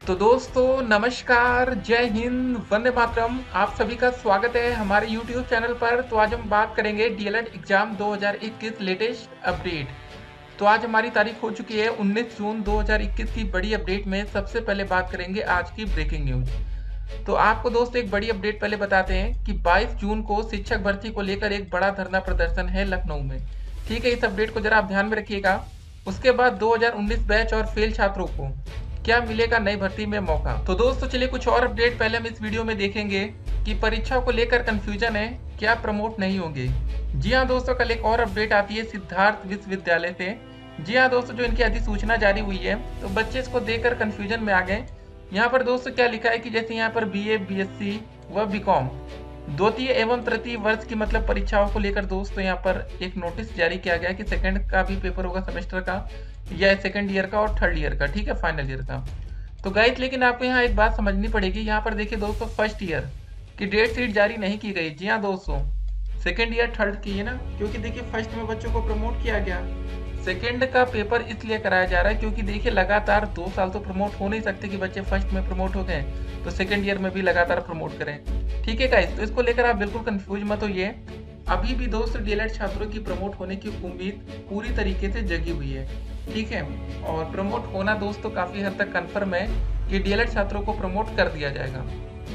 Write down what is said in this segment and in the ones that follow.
तो दोस्तों नमस्कार, जय हिंद, वंदे मातरम। आप सभी का स्वागत है हमारे YouTube चैनल पर। तो आज हम बात करेंगे डीएलएड एग्जाम 2021 लेटेस्ट अपडेट। तो आज हमारी तारीख हो चुकी है 19 जून 2021 की बड़ी अपडेट में सबसे पहले बात करेंगे आज की ब्रेकिंग न्यूज। तो आपको दोस्तों एक बड़ी अपडेट पहले बताते हैं कि 22 जून को शिक्षक भर्ती को लेकर एक बड़ा धरना प्रदर्शन है लखनऊ में। ठीक है, इस अपडेट को जरा आप ध्यान में रखिएगा। उसके बाद 2019 बैच और फेल छात्रों को क्या मिलेगा नई भर्ती में मौका। तो दोस्तों चलिए कुछ और अपडेट पहले हम इस वीडियो में देखेंगे कि परीक्षा को लेकर कंफ्यूजन है, क्या प्रमोट नहीं होंगे। जी हाँ दोस्तों, कल एक और अपडेट आती है सिद्धार्थ विश्वविद्यालय से। जी हाँ दोस्तों, जो इनकी अधिसूचना जारी हुई है तो बच्चे इसको देखकर कंफ्यूजन में आ गए। यहाँ पर दोस्तों क्या लिखा है कि जैसे यहाँ पर बीए, बीएससी व बीकॉम द्वितीय एवं तृतीय वर्ष की मतलब परीक्षाओं को लेकर दोस्तों यहाँ पर एक नोटिस जारी किया गया कि सेकंड का भी पेपर होगा सेमेस्टर का, या सेकंड ईयर का और थर्ड ईयर का, ठीक है, फाइनल ईयर का। तो गाइस लेकिन आपको यहाँ एक बात समझनी पड़ेगी। यहाँ पर देखिए दोस्तों फर्स्ट ईयर की डेट शीट जारी नहीं की गई। जी हाँ दोस्तों, सेकंड ईयर थर्ड की है ना, क्योंकि देखिए फर्स्ट में बच्चों को प्रमोट किया गया। सेकंड का पेपर इसलिए कराया जा रहा है क्योंकि देखिए लगातार 2 साल तो प्रमोट हो नहीं सकते कि बच्चे फर्स्ट में प्रमोट हो गए तो सेकंड ईयर में भी लगातार प्रमोट करें। ठीक है गाइस, तो इसको लेकर आप बिल्कुल कंफ्यूज मत होइए। अभी भी दोस्तों डीएलएड छात्रों की प्रमोट होने की उम्मीद पूरी तरीके से जगी हुई है। ठीक है, और प्रमोट होना दोस्तों काफी हद तक कंफर्म है कि डीएलएड छात्रों को प्रमोट कर दिया जाएगा।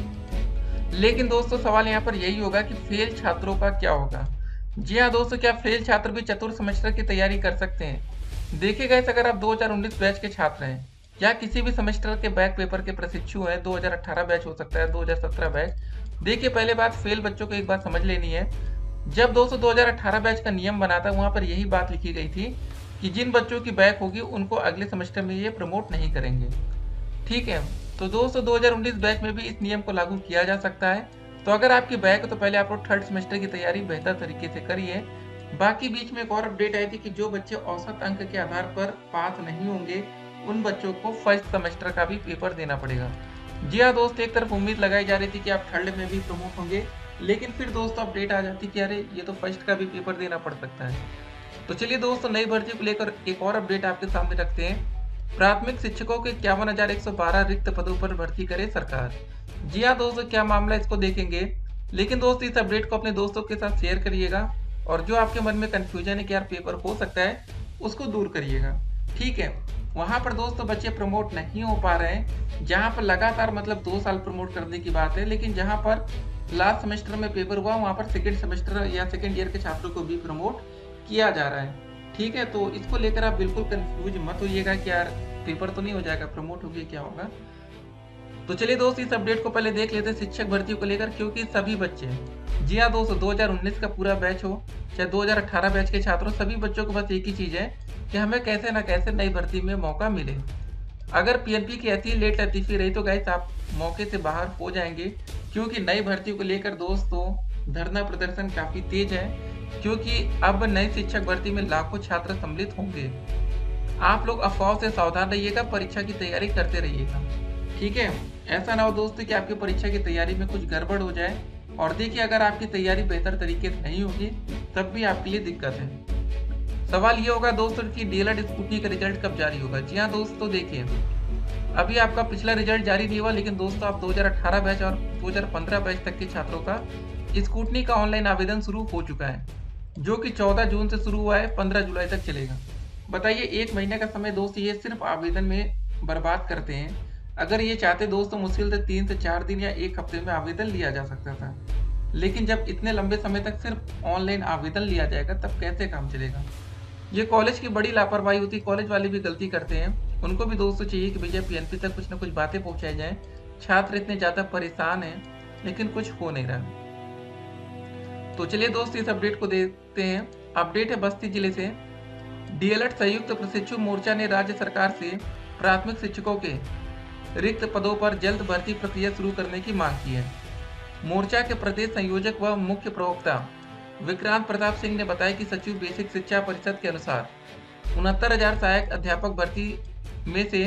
लेकिन दोस्तों सवाल यहाँ पर यही होगा कि फेल छात्रों का क्या होगा। जी हाँ दोस्तों, क्या फेल छात्र भी चतुर्थ सेमेस्टर की तैयारी कर सकते हैं। देखिए गाइस, अगर आप 2019 बैच के छात्र हैं या किसी भी सेमेस्टर के बैक पेपर के प्रशिक्षु हैं, 2018 बैच हो सकता है, 2017 बैच। देखिए पहले बात, फेल बच्चों को एक बात समझ लेनी है। जब दोस्तों 2018 बैच का नियम बना था वहां पर यही बात लिखी गई थी कि जिन बच्चों की बैक होगी उनको अगले सेमेस्टर में ये प्रमोट नहीं करेंगे। ठीक है, तो दोस्तों 2019 बैच में भी इस नियम को लागू किया जा सकता है। तो अगर आपकी बैक है तो पहले आप लोग थर्ड सेमेस्टर की तैयारी बेहतर तरीके से करिए। बाकी बीच में एक और अपडेट आई थी कि जो बच्चे औसत अंक के आधार पर पास नहीं होंगे उन बच्चों को फर्स्ट सेमेस्टर का भी पेपर देना पड़ेगा। जी हाँ दोस्त, एक तरफ उम्मीद लगाई जा रही थी कि आप थर्ड में भी प्रमोट होंगे, लेकिन फिर दोस्तों अपडेट आ जाती कि अरे ये तो फर्स्ट का भी पेपर देना पड़ सकता है। तो चलिए दोस्तों नई भर्ती को लेकर एक और अपडेट आपके सामने रखते हैं। प्राथमिक शिक्षकों के 51,112 रिक्त पदों पर भर्ती करे सरकार। जी हाँ दोस्तों, क्या मामला इसको देखेंगे। लेकिन दोस्तों इस अपडेट को अपने दोस्तों के साथ शेयर करिएगा और जो आपके मन में कंफ्यूजन है कि यार पेपर हो सकता है उसको दूर करिएगा। ठीक है, वहां पर दोस्तों बच्चे प्रमोट नहीं हो पा रहे हैं जहां पर लगातार मतलब 2 साल प्रमोट करने की बात है, लेकिन जहां पर लास्ट सेमेस्टर में पेपर हुआ वहां पर सेकेंड सेमेस्टर या सेकेंड ईयर के छात्रों को भी प्रमोट किया जा रहा है। ठीक है, तो इसको लेकर आप बिल्कुल कंफ्यूज मत होइएगा कि यार पेपर तो नहीं हो जाएगा, प्रमोट हो गया क्या होगा। तो चलिए दोस्त इस अपडेट को पहले देख लेते हैं शिक्षक भर्ती को लेकर, क्योंकि सभी बच्चे, जी हाँ दोस्तों, 2019 का पूरा बैच हो चाहे 2018 बैच के छात्रों, सभी बच्चों को बस एक ही चीज है कि हमें कैसे ना कैसे नई भर्ती में मौका मिले। अगर पीएनपी की ऐसी लेट लतीफी रही तो गाइस आप मौके से बाहर हो जाएंगे, क्योंकि नई भर्ती को लेकर दोस्तों धरना प्रदर्शन काफी तेज है, क्योंकि अब नई शिक्षक भर्ती में लाखों छात्र सम्मिलित होंगे। आप लोग अफवाह से सावधान रहिएगा, परीक्षा की तैयारी करते रहिएगा। ठीक है, ऐसा ना हो दोस्तों कि आपकी परीक्षा की तैयारी में कुछ गड़बड़ हो जाए। और देखिए अगर आपकी तैयारी बेहतर तरीके से नहीं होगी तब भी आपके लिए दिक्कत है। सवाल ये होगा दोस्तों कि डीएलएड स्कूटी का रिजल्ट कब जारी होगा। जी हाँ दोस्तों, देखिए अभी आपका पिछला रिजल्ट जारी नहीं हुआ, लेकिन दोस्तों आप 2018 बैच और 2015 बैच तक के छात्रों का स्कूटनी का ऑनलाइन आवेदन शुरू हो चुका है, जो कि 14 जून से शुरू हुआ है, 15 जुलाई तक चलेगा। बताइए, एक महीने का समय दोस्त ये सिर्फ आवेदन में बर्बाद करते हैं। अगर ये चाहते दोस्तों मुश्किल से 3 से 4 दिन या एक हफ्ते में आवेदन लिया जा सकता था, लेकिन जब इतने लंबे समय तक सिर्फ ऑनलाइन आवेदन लिया जाएगा तब कैसे काम चलेगा। ये कॉलेज की बड़ी लापरवाही होती है, कॉलेज वाले भी गलती करते हैं। उनको भी दोस्तों चाहिए कि भैया पीएनपी तक कुछ ना कुछ बातें पहुंचाई जाए। छात्र इतने ज्यादा परेशान हैं लेकिन कुछ हो नहीं रहा। तो चलिए दोस्त इस अपडेट को देखते हैं। अपडेट है बस्ती जिले से। डीएलएड संयुक्त प्रशिक्षु मोर्चा ने राज्य सरकार से प्राथमिक शिक्षकों के रिक्त पदों पर जल्द भर्ती प्रक्रिया शुरू करने की मांग की है। मोर्चा के प्रदेश संयोजक व मुख्य प्रवक्ता विक्रांत प्रताप सिंह ने बताया कि सचिव बेसिक शिक्षा परिषद के अनुसार 69,000 सहायक अध्यापक भर्ती में से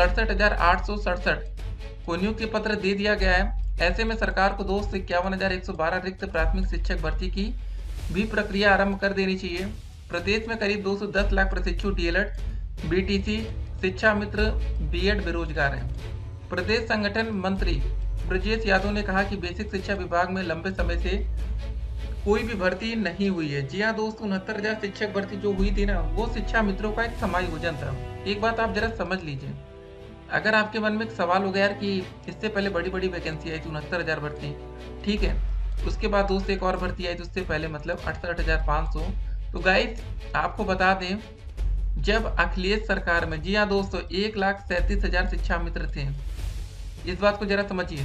67,867 को नियुक्ति पत्र दे दिया गया है। ऐसे में सरकार को दोस्त 51,112 रिक्त प्राथमिक शिक्षक भर्ती की भी प्रक्रिया आरंभ कर देनी चाहिए। प्रदेश में करीब 210 लाख प्रशिक्षु डीएलएड, बीटीसी, शिक्षा मित्र, बीएड बेरोजगार हैं। प्रदेश संगठन मंत्री ब्रजेश यादव ने कहा कि बेसिक शिक्षा विभाग में लंबे समय से कोई भी भर्ती नहीं हुई है। जी हाँ दोस्तों, 69,000 शिक्षक भर्ती जो हुई थी ना, वो शिक्षा मित्रों का एक समायोजन था। एक बात आप जरा समझ लीजिए, अगर आपके मन में एक सवाल हो गया यार कि इससे पहले बड़ी बड़ी वैकेंसी आई थी 69,000 भर्ती, ठीक है, उसके बाद दोस्त एक और भर्ती आई थी उससे पहले, मतलब 68,500। तो गाइस आपको बता दें, जब अखिलेश सरकार में, जी हाँ दोस्तों, 1,37,000 शिक्षा मित्र थे। इस बात को जरा समझिए,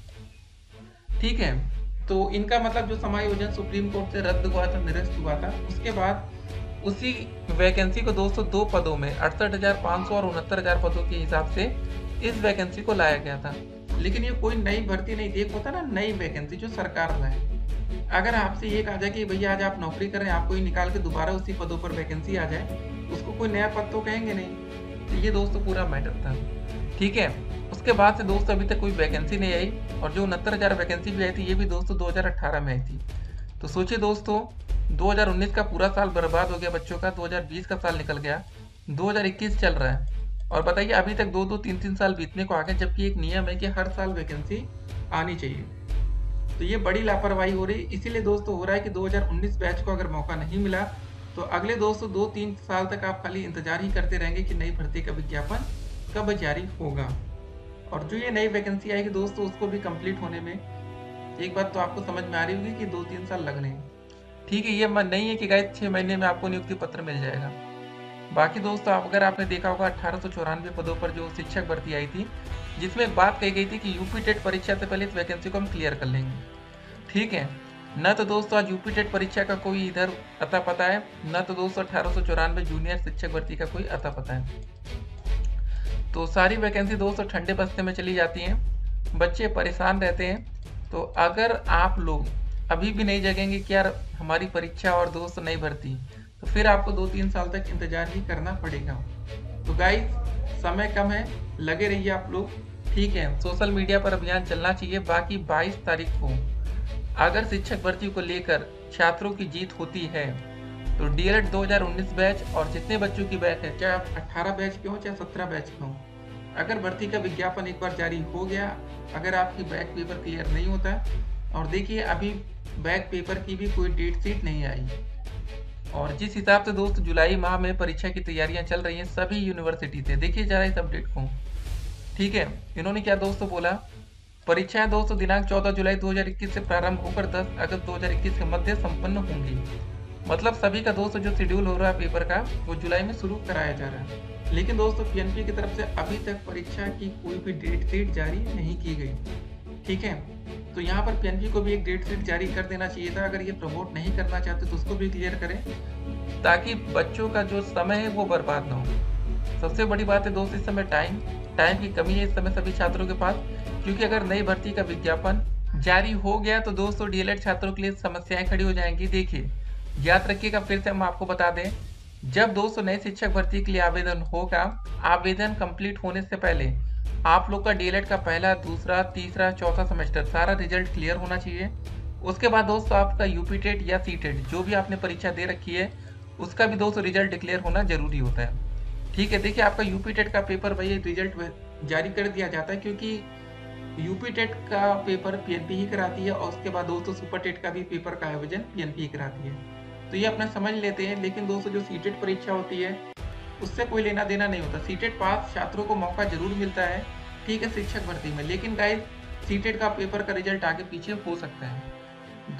ठीक है। तो इनका मतलब जो समायोजन सुप्रीम कोर्ट से रद्द हुआ था, निरस्त हुआ था, उसके बाद उसी वैकेंसी को दोस्तों दो पदों में 68,500 और 69,000 पदों के हिसाब से इस वैकेंसी को लाया गया था। लेकिन ये कोई नई भर्ती नहीं थी, एक होता ना नई वैकेंसी जो सरकार लाए। अगर आपसे ये कहा जाए कि भैया आज आप नौकरी कर रहे हैं, आपको ही निकाल के दोबारा उसी पदों पर वैकेंसी आ जाए, उसको कोई नया पद तो कहेंगे नहीं। तो ये दोस्तों पूरा मैटर था, ठीक है। उसके बाद से दोस्तों अभी तक कोई वैकेंसी नहीं आई, और जो 69,000 वैकेंसी भी आई थी, ये भी दोस्तों 2018 में आई थी। तो सोचिए दोस्तों, 2019 का पूरा साल बर्बाद हो गया बच्चों का, 2020 का साल निकल गया, 2021 चल रहा है, और बताइए अभी तक 2-2, 3-3 साल बीतने को आ गए, जबकि एक नियम है कि हर साल वैकेंसी आनी चाहिए। तो ये बड़ी लापरवाही हो रही, इसीलिए दोस्तों हो रहा है कि 2019 बैच को अगर मौका नहीं मिला तो अगले दोस्तों 2-3 साल तक आप खाली इंतजार ही करते रहेंगे कि नई भर्ती का विज्ञापन कब जारी होगा। और जो ये नई वैकेंसी आएगी दोस्तों, उसको भी कंप्लीट होने में एक बात तो आपको समझ में आ रही होगी कि 2-3 साल लगने हैं, ठीक है। ये नहीं है कि गाइस 6 महीने में आपको नियुक्ति पत्र मिल जाएगा। बाकी दोस्तों अगर आपने देखा होगा 1894 पदों पर जो शिक्षक भर्ती आई थी, जिसमें एक बात कही गई थी कि यूपी टेट परीक्षा से पहले इस वैकेंसी को हम क्लियर कर लेंगे, ठीक है। न तो दोस्तों आज यूपी टेट परीक्षा का कोई इधर अता पता है, न तो दोस्तों 1894 जूनियर शिक्षक भर्ती का कोई अता पता है। तो सारी वैकेंसी दोस्तों ठंडे बस्ते में चली जाती हैं, बच्चे परेशान रहते हैं। तो अगर आप लोग अभी भी नहीं जगेंगे कि यार हमारी परीक्षा और दोस्त नहीं भर्ती, तो फिर आपको 2-3 साल तक इंतजार ही करना पड़ेगा। तो गाइस समय कम है, लगे रहिए आप लोग, ठीक है। सोशल मीडिया पर अभियान चलना चाहिए। बाकी 22 तारीख को अगर शिक्षक भर्ती को लेकर छात्रों की जीत होती है तो डीएलएड 2019 बैच और जितने बच्चों की बैच है, चाहे आप 18 बैच के हो चाहे 17 बैच के हो, अगर भर्ती का विज्ञापन एक बार जारी हो गया, अगर आपकी बैक पेपर क्लियर नहीं होता, और देखिए अभी बैक पेपर की भी कोई डेट शीट नहीं आई, और जिस हिसाब से दोस्त जुलाई माह में परीक्षा की तैयारियां चल रही हैं सभी यूनिवर्सिटी से, देखिए जरा इस अपडेट को, ठीक है। इन्होंने क्या दोस्तों बोला, परीक्षाएं दोस्तों दिनांक 14 जुलाई 2021 से प्रारंभ होकर 10 अगस्त 2021 के मध्य संपन्न होंगी। मतलब सभी का दोस्तों जो शेड्यूल हो रहा है पेपर का, वो जुलाई में शुरू कराया जा रहा है। लेकिन दोस्तों पीएनपी की तरफ से अभी तक परीक्षा की कोई भी डेट शीट जारी नहीं की गई, ठीक है। तो यहाँ पर पीएनपी को भी एक डेट शीट जारी कर देना चाहिए था। अगर ये प्रमोट नहीं करना चाहते तो उसको भी क्लियर करें, ताकि बच्चों का जो समय है वो बर्बाद ना हो। सबसे बड़ी बात है दोस्त, इस समय टाइम की कमी है इस समय सभी छात्रों के पास, क्योंकि अगर नई भर्ती का विज्ञापन जारी हो गया तो दोस्तों डीएलएड छात्रों के लिए समस्याएं खड़ी हो जाएंगी। देखिए याद रखिएगा, फिर से हम आपको बता दें, जब दोस्तों नए शिक्षक भर्ती के लिए आवेदन होगा, आवेदन कंप्लीट होने से पहले आप लोग का डीएलएड का पहला, दूसरा, तीसरा, चौथा सेमेस्टर सारा रिजल्ट क्लियर होना चाहिए। उसके बाद दोस्तों आपका यूपी टेट या सी टेट जो भी आपने परीक्षा दे रखी है, उसका भी दोस्तों रिजल्ट डिक्लेयर होना जरूरी होता है, ठीक है। देखिए आपका यूपी टेट का पेपर भाई रिजल्ट जारी कर दिया जाता है, क्योंकि यूपी टेट का पेपर पीएनपी ही कराती है, और उसके बाद दोस्तों सुपर टेट का भी पेपर का आयोजन पीएनपी ही कराती है। तो ये अपना समझ लेते हैं। लेकिन दोस्तों जो सीटेट परीक्षा होती है उससे कोई लेना देना नहीं होता। सीटेट पास छात्रों को मौका जरूर मिलता है, ठीक है, शिक्षक भर्ती में, लेकिन गाइस सीटेट का पेपर का रिजल्ट आगे पीछे हो सकता है।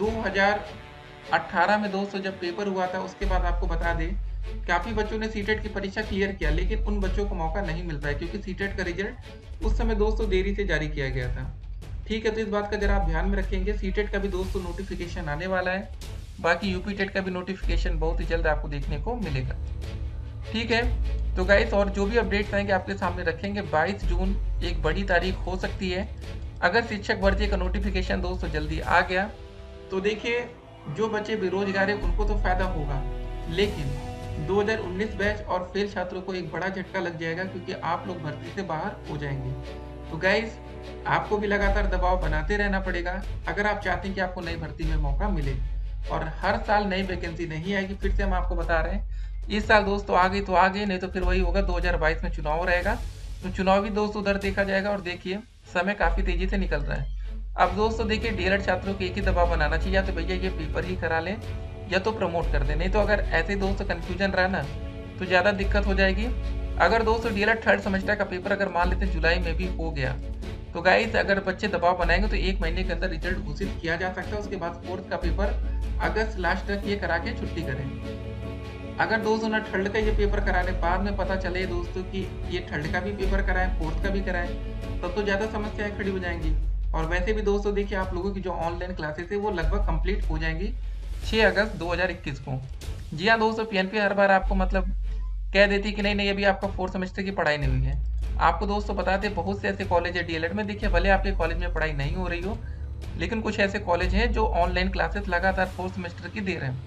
2018 में दोस्तों जब पेपर हुआ था, उसके बाद आपको बता दें काफी बच्चों ने सीटेट की परीक्षा क्लियर किया, लेकिन उन बच्चों को मौका नहीं मिल पाया, क्योंकि सीटेट का रिजल्ट उस समय दोस्तों देरी से जारी किया गया था, ठीक है। तो इस बात का जरा आप ध्यान में रखेंगे। सीटेट का भी दोस्तों नोटिफिकेशन आने वाला है, बाकी यूपी टेट का भी नोटिफिकेशन बहुत ही जल्द आपको देखने को मिलेगा, ठीक है। तो गाइस और जो भी अपडेट्स आएंगे आपके सामने रखेंगे। 22 जून एक बड़ी तारीख हो सकती है। अगर शिक्षक भर्ती का नोटिफिकेशन दोस्तों जल्दी आ गया तो देखिए जो बच्चे बेरोजगार है उनको तो फायदा होगा, लेकिन 2019 बैच और फेल छात्रों को एक बड़ा झटका लग जाएगा, क्योंकि आप लोग भर्ती से बाहर हो जाएंगे। तो गाइस आपको भी लगातार दबाव बनाते रहना पड़ेगा अगर आप चाहते हैं कि आपको नई भर्ती में मौका मिले, और हर साल नई वैकेंसी नहीं आएगी। फिर से हम आपको बता रहे हैं, इस साल दोस्तों आ गई तो आ गई, नहीं तो फिर वही होगा, 2022 में चुनाव रहेगा, तो चुनाव भी दोस्तों उधर देखा जाएगा। और देखिए समय काफ़ी तेज़ी से निकल रहा है। अब दोस्तों देखिए डीएलएड छात्रों को एक ही दबाव बनाना चाहिए, या तो भैया ये पेपर ही करा लें या तो प्रमोट कर दें। नहीं तो अगर ऐसे दोस्तों कन्फ्यूजन रहा ना तो ज़्यादा दिक्कत हो जाएगी। अगर दोस्तों डीएलएड थर्ड सेमेस्टर का पेपर अगर मान लेते जुलाई में भी हो गया तो गाइस अगर बच्चे दबाव बनाएंगे तो 1 महीने के अंदर रिजल्ट घोषित किया जा सकता है। उसके बाद फोर्थ का पेपर अगस्त लास्ट तक ये करा के छुट्टी करें। अगर दोस्तों ना थर्ड का ये पेपर कराने बाद में पता चले दोस्तों कि ये थर्ड का भी पेपर कराएं फोर्थ का भी कराएं तब तो ज़्यादा समस्याएं खड़ी हो जाएंगी। और वैसे भी दोस्तों देखिए आप लोगों की जो ऑनलाइन क्लासेस है वो लगभग कंप्लीट हो जाएंगी 6 अगस्त 2021 को। जी हाँ दोस्तों, पीएनपी हर बार आपको मतलब कह देती कि नहीं नहीं अभी आपका फोर्थ सेमेस्टर की पढ़ाई नहीं हुई है। आपको दोस्तों बताते बहुत से ऐसे कॉलेज है डीएलएड में, देखिए भले आपके कॉलेज में पढ़ाई नहीं हो रही हो लेकिन कुछ ऐसे कॉलेज हैं जो ऑनलाइन क्लासेस लगातार फोर्थ सेमेस्टर की दे रहे हैं।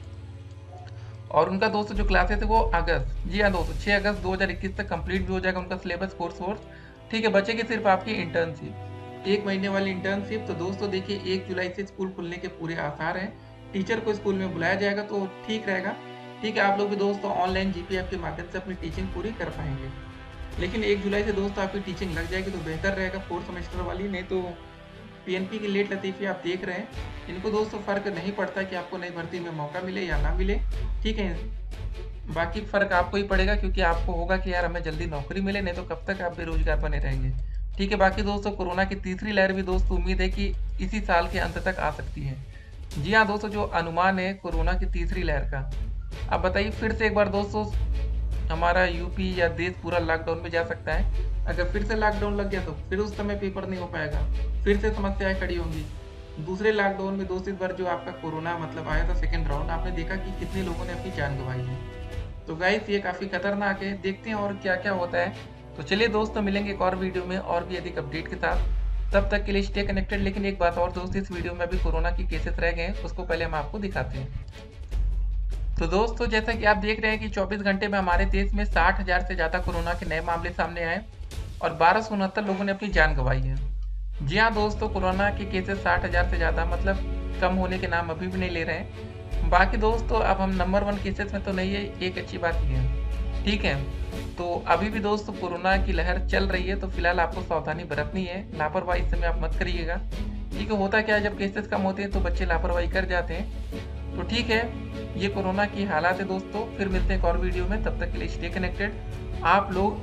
और उनका दोस्तों जो क्लासेस है वो अगस्त, जी हाँ दोस्तों 6 अगस्त 2021 तक कंप्लीट भी हो जाएगा उनका सिलेबस कोर्स वोर्स। ठीक है, बचेगी सिर्फ आपकी इंटर्नशिप, 1 महीने वाली इंटर्नशिप। तो दोस्तों देखिए 1 जुलाई से स्कूल खुलने के पूरे आसार हैं। टीचर को स्कूल में बुलाया जाएगा तो ठीक रहेगा। ठीक है, आप लोग भी दोस्तों ऑनलाइन जीपीएफ के माध्यम से अपनी टीचिंग पूरी कर पाएंगे। लेकिन 1 जुलाई से दोस्तों आपकी टीचिंग लग जाएगी तो बेहतर रहेगा फोर्थ सेमेस्टर वाली। नहीं तो पीएनपी की लेट लतीफ़ी आप देख रहे हैं, इनको दोस्तों फ़र्क नहीं पड़ता कि आपको नई भर्ती में मौका मिले या ना मिले। ठीक है, बाकी फ़र्क आपको ही पड़ेगा क्योंकि आपको होगा कि यार हमें जल्दी नौकरी मिले, नहीं तो कब तक आप बेरोजगार बने रहेंगे। ठीक है, बाकी दोस्तों कोरोना की तीसरी लहर भी दोस्तों उम्मीद है कि इसी साल के अंत तक आ सकती है। जी हाँ दोस्तों, जो अनुमान है कोरोना की तीसरी लहर का, अब बताइए फिर से एक बार दोस्तों हमारा यूपी या देश पूरा लॉकडाउन में जा सकता है। अगर फिर से लॉकडाउन लग गया तो फिर उस समय पेपर नहीं हो पाएगा, फिर से समस्याएं खड़ी होंगी। दूसरे लॉकडाउन में दोस्तों इस बार जो आपका कोरोना मतलब आया था सेकेंड राउंड, आपने देखा कि कितने लोगों ने अपनी जान गंवाई है। तो गाइस ये काफ़ी खतरनाक है, देखते हैं और क्या क्या होता है। तो चलिए दोस्तों मिलेंगे एक और वीडियो में और भी अधिक अपडेट के साथ, तब तक के लिए स्टे कनेक्टेड। लेकिन एक बात और दोस्तों, इस वीडियो में अभी कोरोना की केसेस रह गए हैं, उसको पहले हम आपको दिखाते हैं। तो दोस्तों जैसा कि आप देख रहे हैं कि 24 घंटे में हमारे देश में 60,000 से ज़्यादा कोरोना के नए मामले सामने आए और 1269 लोगों ने अपनी जान गंवाई है। जी हाँ दोस्तों, कोरोना के केसेस 60,000 से ज़्यादा मतलब कम होने के नाम अभी भी नहीं ले रहे हैं। बाकी दोस्तों अब हम नंबर 1 केसेस में तो नहीं है, एक अच्छी बात ही है। ठीक है, तो अभी भी दोस्तों कोरोना की लहर चल रही है, तो फिलहाल आपको सावधानी बरतनी है, लापरवाही इस समय आप मत करिएगा। ठीक है, होता क्या है जब केसेस कम होते हैं तो बच्चे लापरवाही कर जाते हैं। तो ठीक है, ये कोरोना की हालात है दोस्तों, फिर मिलते हैं एक और वीडियो में, तब तक के लिए स्टे कनेक्टेड। आप लोग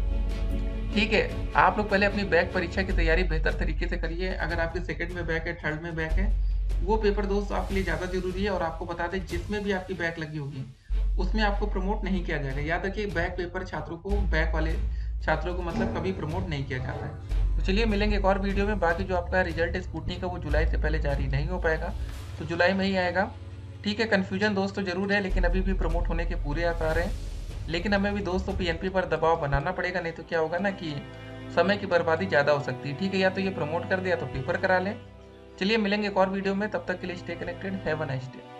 ठीक है, आप लोग पहले अपनी बैक परीक्षा की तैयारी बेहतर तरीके से करिए। अगर आपके सेकंड में बैक है, थर्ड में बैक है, वो पेपर दोस्तों आपके लिए ज़्यादा जरूरी है। और आपको बता दें जिसमें भी आपकी बैक लगी होगी उसमें आपको प्रमोट नहीं किया जाएगा। याद रखिए बैक पेपर छात्रों को, बैक वाले छात्रों को मतलब कभी प्रमोट नहीं किया जाता है। तो चलिए मिलेंगे एक और वीडियो में। बाकी जो आपका रिजल्ट है स्कूटनी का वो जुलाई से पहले जारी नहीं हो पाएगा, तो जुलाई में ही आएगा। ठीक है, कन्फ्यूजन दोस्तों जरूर है लेकिन अभी भी प्रमोट होने के पूरे आसार हैं। लेकिन हमें भी दोस्तों पीएनपी पर दबाव बनाना पड़ेगा, नहीं तो क्या होगा ना कि समय की बर्बादी ज़्यादा हो सकती है। ठीक है, या तो ये प्रमोट कर दिया तो पेपर करा लें। चलिए मिलेंगे एक और वीडियो में, तब तक के लिए stay connected. Have a nice day.